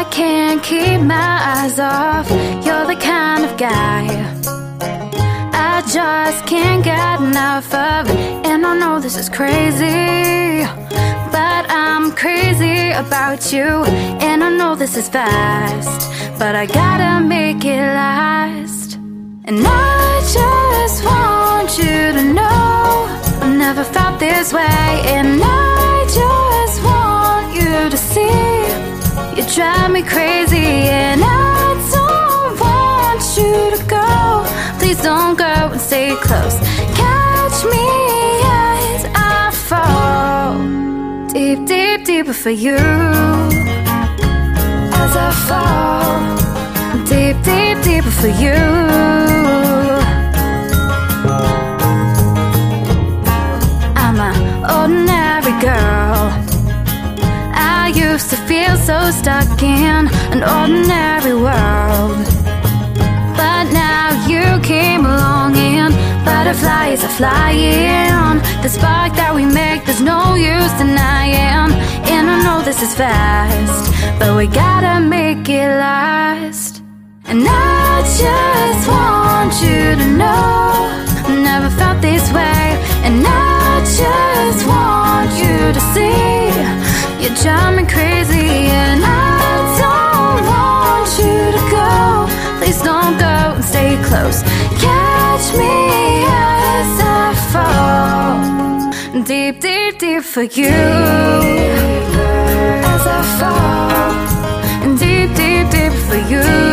can't keep my eyes off. You're the kind of guy I just can't get enough of. And I know this is crazy, but I'm crazy about you. And I know this is fast, but I gotta make it last. And I just want you to know I've never felt this way. And I just want you to see you drive me crazy. And I don't want you to go. Please don't go and stay close. Catch me as I fall deep, deep, deeper for you. As I fall deep, deep, deeper for you. I'm an ordinary girl. I used to feel so stuck in an ordinary world, but now you came along and butterflies are flying. The spark that we make, there's no use denying. And I know this is fast, but we gotta make it last. And I just want you to know I've never felt this way. And I just want you to see you drive me crazy. And I don't want you to go. Please don't go and stay close. Catch me as I fall deep, deep, deep for you. As I fall deep, deep, deep for you.